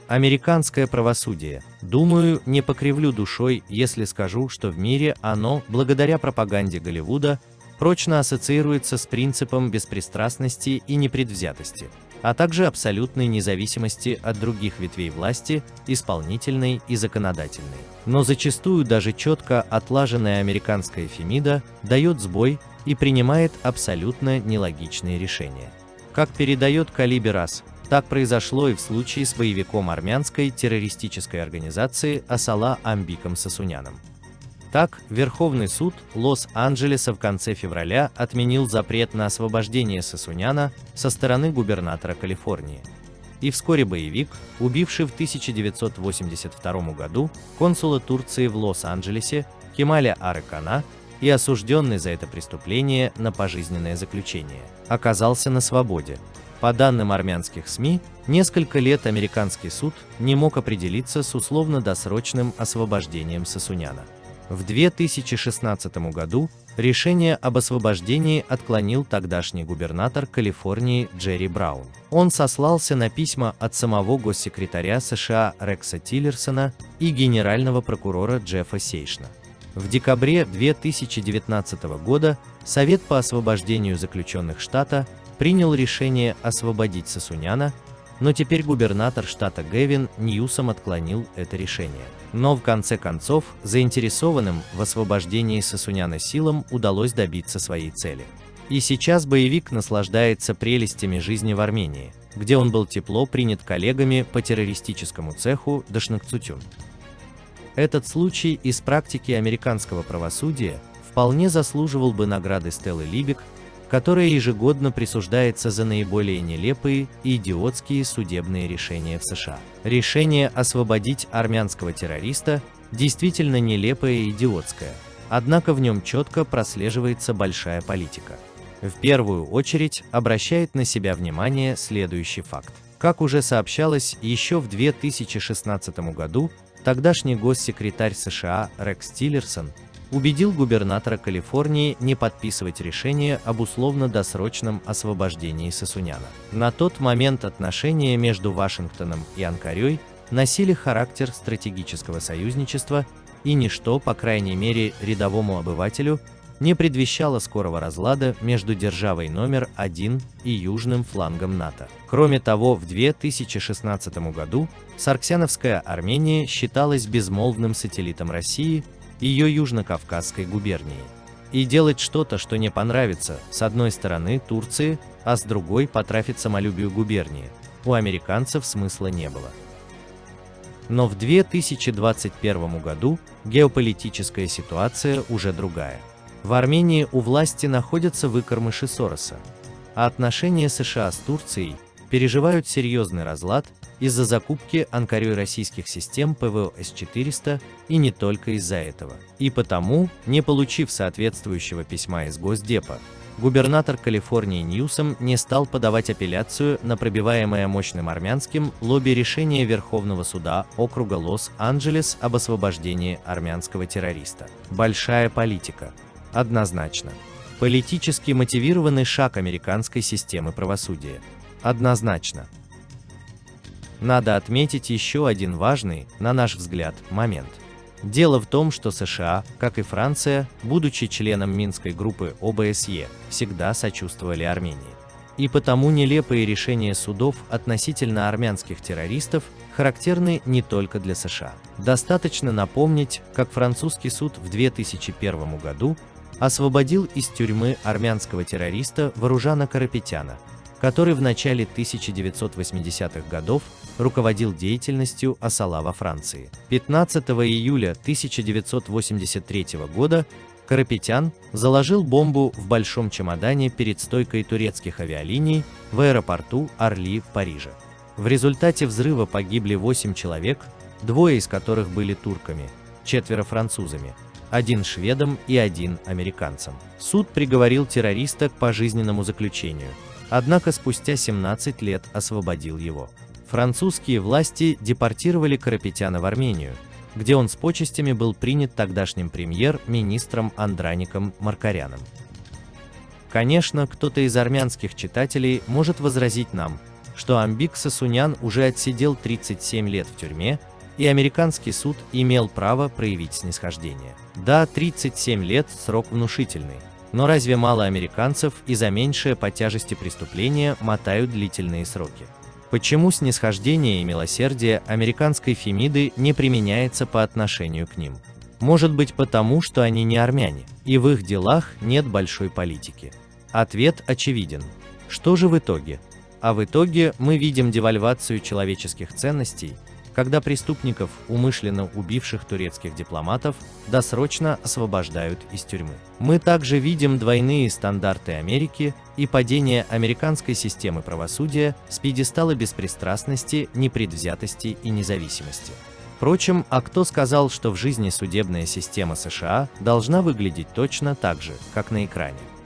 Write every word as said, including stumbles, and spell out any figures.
Американское правосудие. Думаю, не покривлю душой, если скажу, что в мире оно, благодаря пропаганде Голливуда, прочно ассоциируется с принципом беспристрастности и непредвзятости, а также абсолютной независимости от других ветвей власти, исполнительной и законодательной. Но зачастую даже четко отлаженная американская Фемида дает сбой и принимает абсолютно нелогичные решения. Как передает Калибе РАС, так произошло и в случае с боевиком армянской террористической организации Асала Амбиком Сасуняном. Так, Верховный суд Лос-Анджелеса в конце февраля отменил запрет на освобождение Сасуняна со стороны губернатора Калифорнии. И вскоре боевик, убивший в тысяча девятьсот восемьдесят втором году консула Турции в Лос-Анджелесе Кемаля Арыкана и осужденный за это преступление на пожизненное заключение, оказался на свободе. По данным армянских СМИ, несколько лет американский суд не мог определиться с условно-досрочным освобождением Сасуняна. В две тысячи шестнадцатом году решение об освобождении отклонил тогдашний губернатор Калифорнии Джерри Браун. Он сослался на письма от самого госсекретаря США Рекса Тиллерсона и генерального прокурора Джеффа Сейшна. В декабре две тысячи девятнадцатого года Совет по освобождению заключенных штата принял решение освободить Сасуняна, но теперь губернатор штата Гэвин Ньюсом отклонил это решение. Но в конце концов, заинтересованным в освобождении Сасуняна силам удалось добиться своей цели. И сейчас боевик наслаждается прелестями жизни в Армении, где он был тепло принят коллегами по террористическому цеху Дашнакцутюн. Этот случай из практики американского правосудия вполне заслуживал бы награды Стеллы Либек, которая ежегодно присуждается за наиболее нелепые и идиотские судебные решения в США. Решение освободить армянского террориста действительно нелепое и идиотское, однако в нем четко прослеживается большая политика. В первую очередь обращает на себя внимание следующий факт. Как уже сообщалось еще в две тысячи шестнадцатом году, тогдашний госсекретарь США Рекс Тиллерсон убедил губернатора Калифорнии не подписывать решение об условно-досрочном освобождении Сасуняна. На тот момент отношения между Вашингтоном и Анкарой носили характер стратегического союзничества, и ничто, по крайней мере рядовому обывателю, не предвещало скорого разлада между державой номер один и южным флангом НАТО. Кроме того, в две тысячи шестнадцатом году Сарксяновская Армения считалась безмолвным сателлитом России, ее Южно-Кавказской губернии. И делать что-то, что не понравится, с одной стороны Турции, а с другой потрафит самолюбию губернии, у американцев смысла не было. Но в две тысячи двадцать первом году геополитическая ситуация уже другая. В Армении у власти находятся выкормыши Сороса, а отношения США с Турцией переживают серьезный разлад из-за закупки Анкарой российских систем ПВО-С четыреста, и не только из-за этого. И потому, не получив соответствующего письма из Госдепа, губернатор Калифорнии Ньюсом не стал подавать апелляцию на пробиваемое мощным армянским лобби решение Верховного суда округа Лос-Анджелес об освобождении армянского террориста. Большая политика. Однозначно. Политически мотивированный шаг американской системы правосудия. Однозначно. Надо отметить еще один важный, на наш взгляд, момент. Дело в том, что США, как и Франция, будучи членом Минской группы О Б С Е, всегда сочувствовали Армении. И потому нелепые решения судов относительно армянских террористов характерны не только для США. Достаточно напомнить, как французский суд в две тысячи первом году освободил из тюрьмы армянского террориста Варужана Карапетяна, который в начале тысяча девятьсот восьмидесятых годов руководил деятельностью Асала во Франции. пятнадцатого июля тысяча девятьсот восемьдесят третьего года Карапетян заложил бомбу в большом чемодане перед стойкой турецких авиалиний в аэропорту Орли в Париже. В результате взрыва погибли восемь человек, двое из которых были турками, четверо французами, один шведом и один американцем. Суд приговорил террориста к пожизненному заключению, однако спустя семнадцать лет освободил его. Французские власти депортировали Карапетяна в Армению, где он с почестями был принят тогдашним премьер-министром Андраником Маркаряном. Конечно, кто-то из армянских читателей может возразить нам, что Амбик Сасунян уже отсидел тридцать семь лет в тюрьме, и американский суд имел право проявить снисхождение. Да, тридцать семь лет – срок внушительный, но разве мало американцев и за меньшее по тяжести преступления мотают длительные сроки? Почему снисхождение и милосердие американской Фемиды не применяется по отношению к ним? Может быть, потому, что они не армяне, и в их делах нет большой политики? Ответ очевиден. Что же в итоге? А в итоге мы видим девальвацию человеческих ценностей, когда преступников, умышленно убивших турецких дипломатов, досрочно освобождают из тюрьмы. Мы также видим двойные стандарты Америки и падение американской системы правосудия с пьедестала беспристрастности, непредвзятости и независимости. Впрочем, а кто сказал, что в жизни судебная система США должна выглядеть точно так же, как на экране?